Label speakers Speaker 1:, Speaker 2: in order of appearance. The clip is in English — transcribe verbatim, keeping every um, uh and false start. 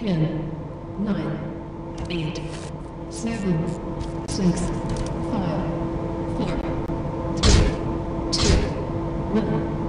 Speaker 1: ten, nine, eight, seven, six, five, four, three, two, one.